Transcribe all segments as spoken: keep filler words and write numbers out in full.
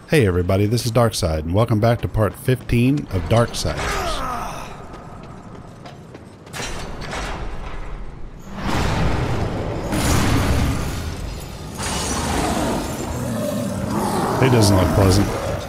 Hey everybody, this is Darksied, and welcome back to part fifteen of Darksiders. He doesn't look pleasant.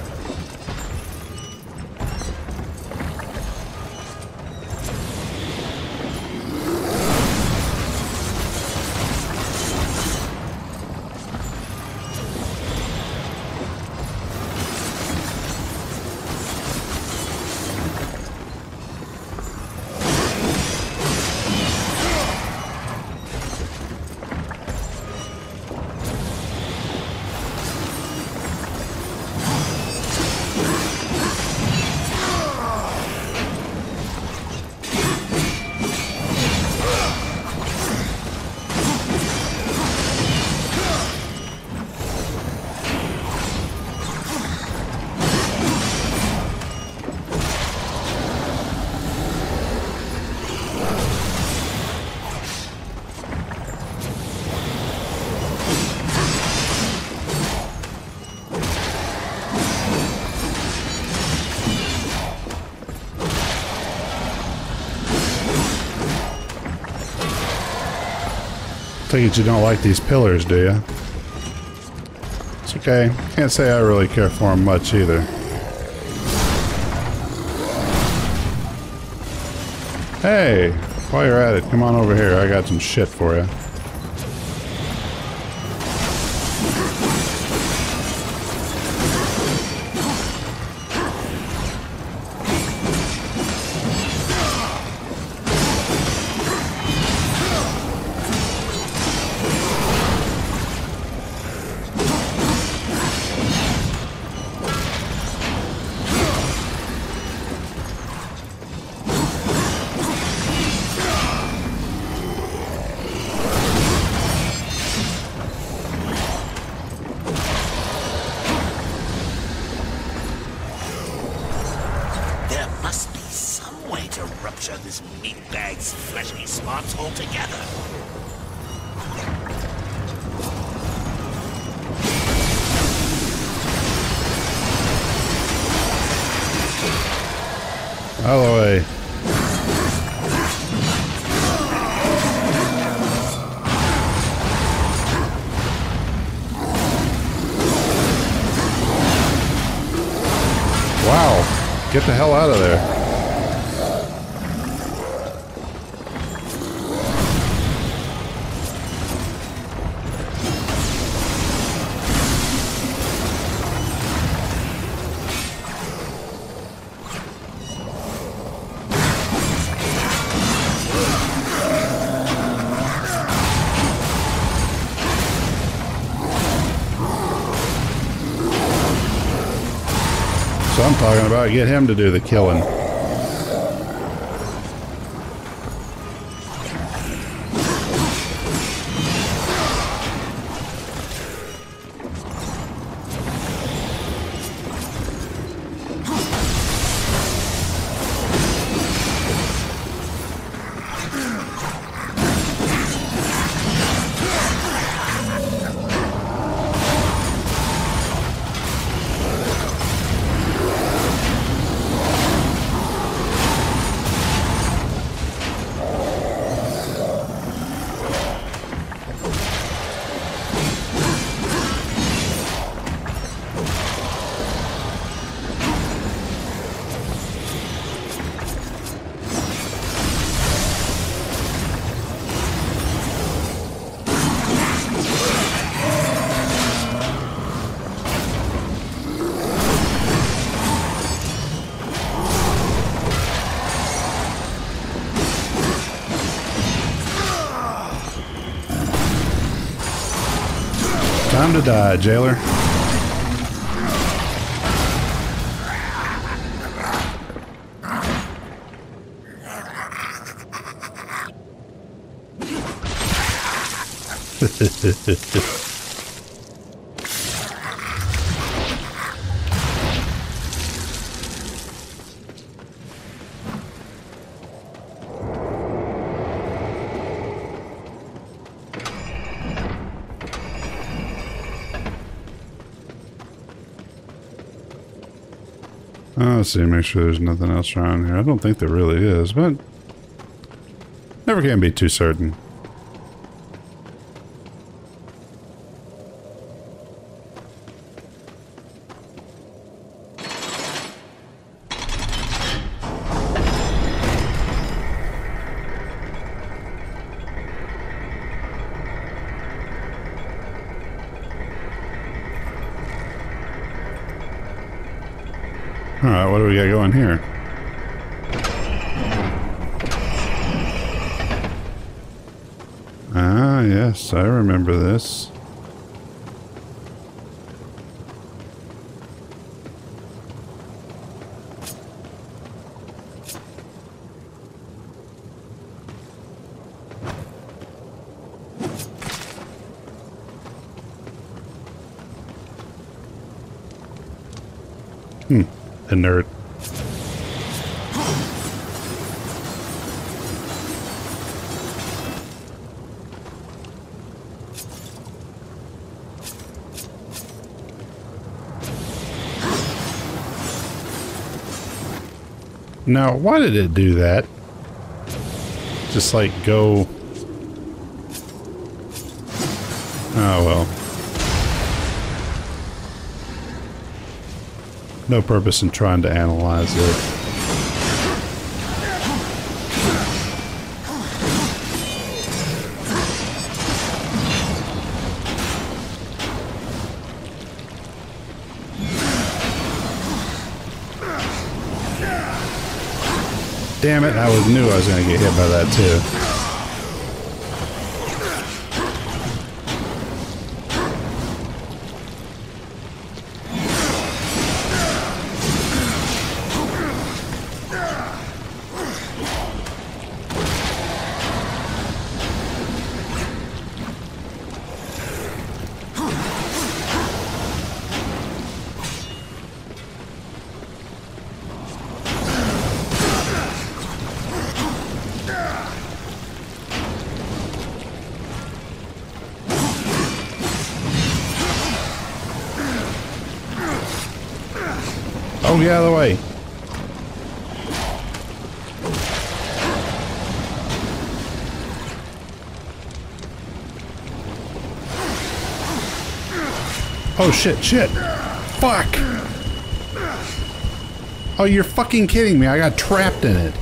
Take it you don't like these pillars, do you? It's okay. Can't say I really care for them much either. Hey, while you're at it, come on over here. I got some shit for you. This meatbag's fleshy spots altogether. Out of the way. Wow. Get the hell out of there. So I'm talking about get him to do the killing. Time to die, jailer. Oh, let's see, make sure there's nothing else around here. I don't think there really is, but never can be too certain. Alright, what do we got going here? Ah, yes, I remember this. Hmm. A nerd. Now, why did it do that? Just like go... Oh well. No purpose in trying to analyze it. Damn it, I was knew I was going to get hit by that too. Oh, get out of the way. Oh, shit, shit. Fuck. Oh, you're fucking kidding me. I got trapped in it.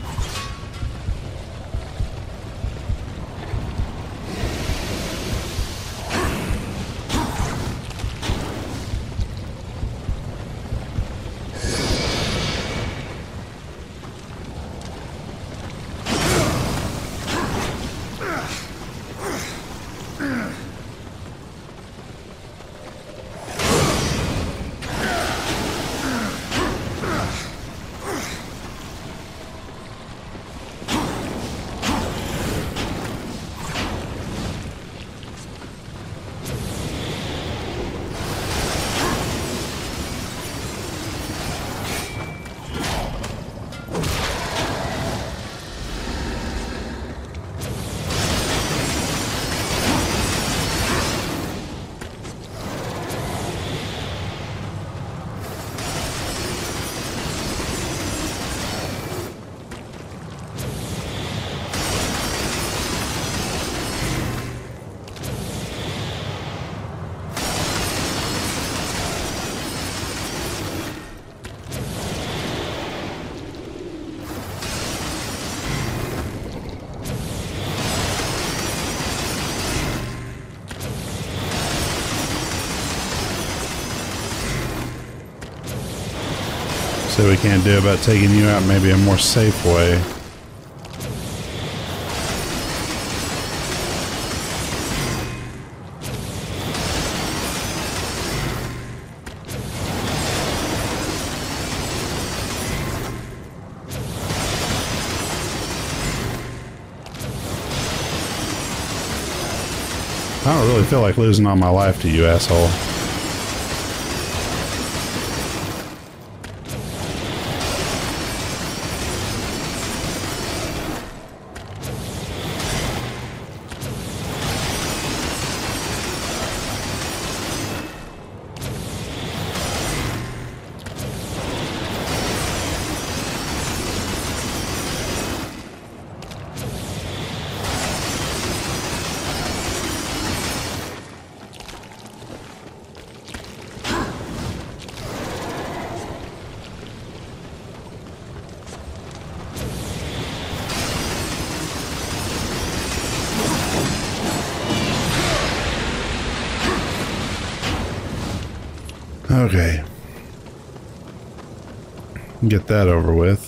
So we can't do about taking you out maybe a more safe way. I don't really feel like losing all my life to you, asshole. Okay. Get that over with.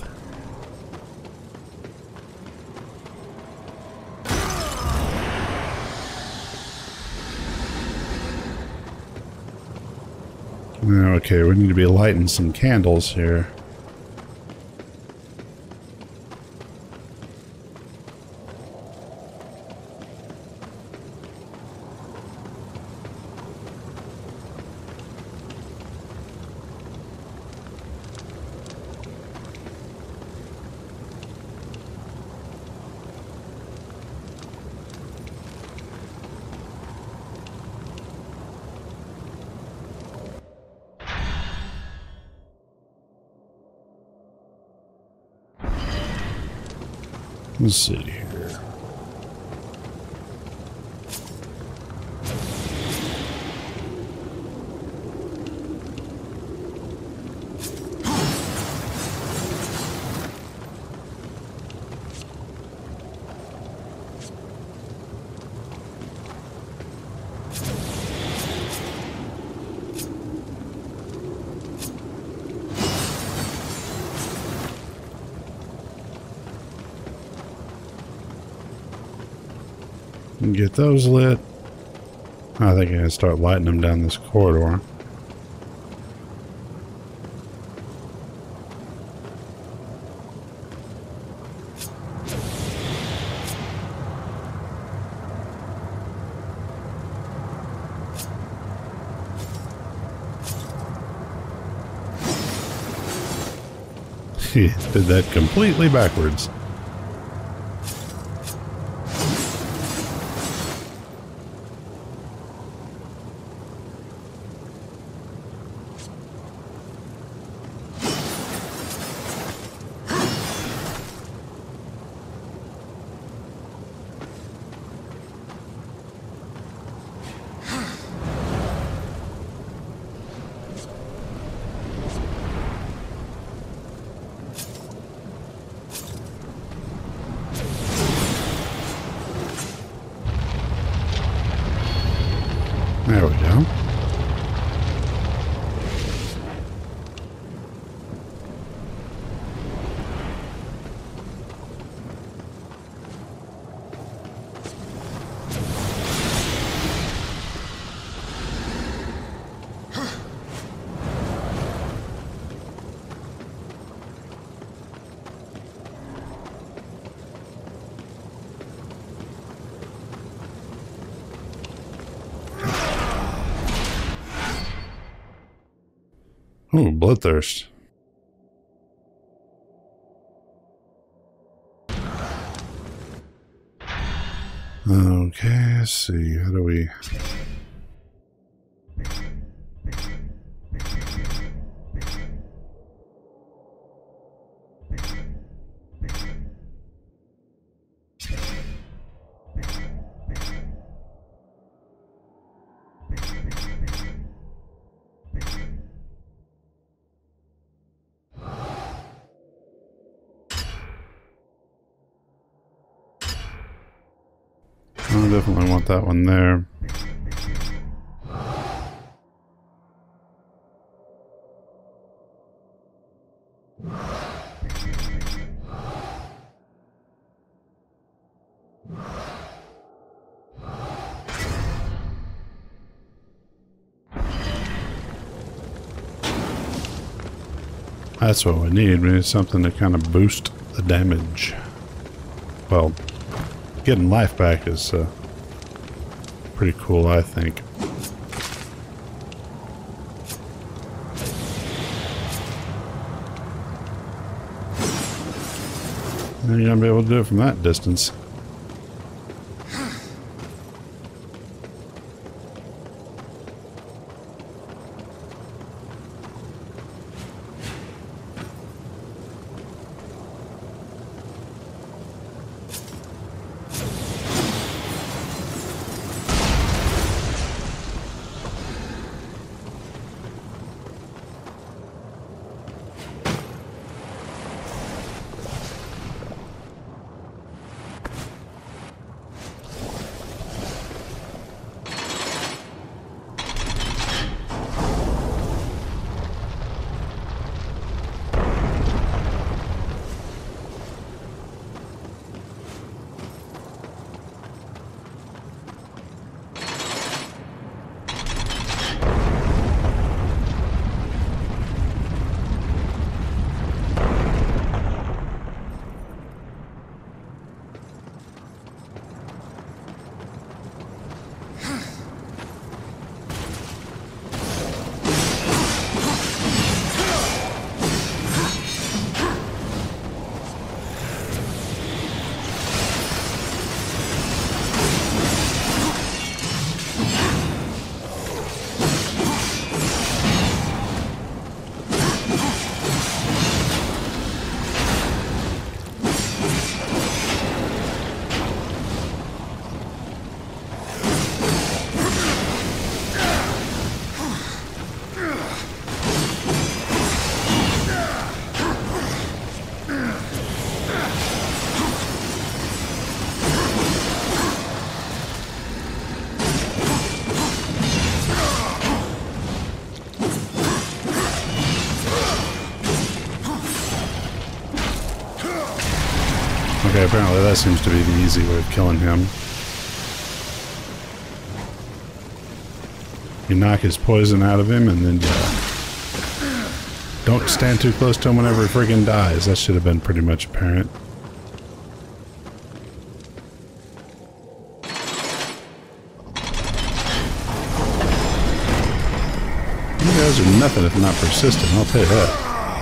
Okay, we need to be lighting some candles here. Let's see here. Get those lit. I think I can start lighting them down this corridor. Did that completely backwards. There we go. Ooh, bloodthirst. Okay, let's see. How do we... I definitely want that one there. That's what we need. We need something to kind of boost the damage. Well, getting life back is uh, pretty cool, I think. And you're gonna be able to do it from that distance. Okay, apparently that seems to be the easy way of killing him. You knock his poison out of him, and then you don't stand too close to him whenever he friggin' dies. That should have been pretty much apparent. You guys are nothing if not persistent, I'll tell you that.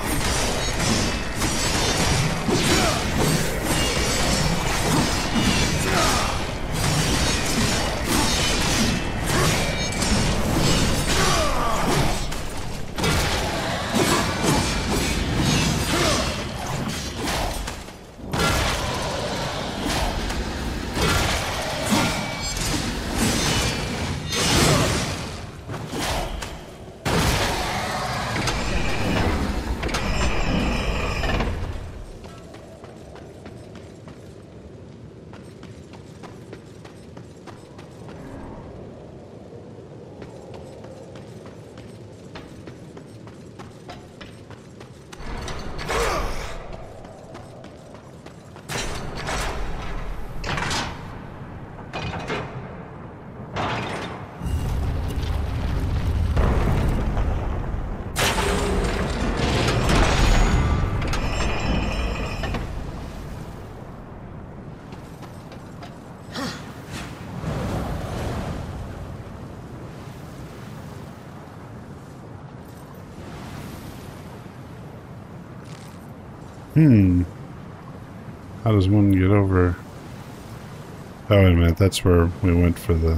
Hmm. How does one get over? Oh, wait a minute. That's where we went for the...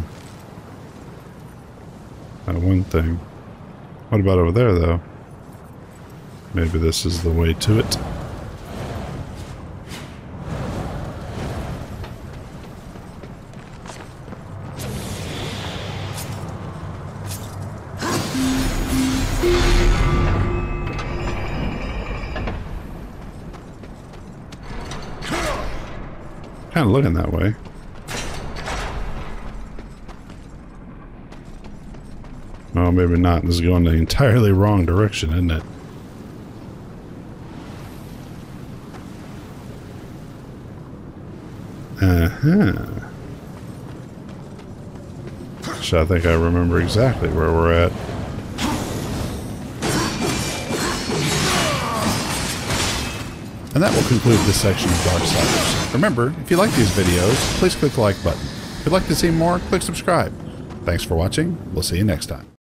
that one thing. What about over there, though? Maybe this is the way to it. Kind of looking that way. Oh, maybe not. This is going the entirely wrong direction, isn't it? Uh-huh. So I think I remember exactly where we're at. And that will conclude this section of Darksiders. Remember, if you like these videos, please click the like button. If you'd like to see more, click subscribe. Thanks for watching. We'll see you next time.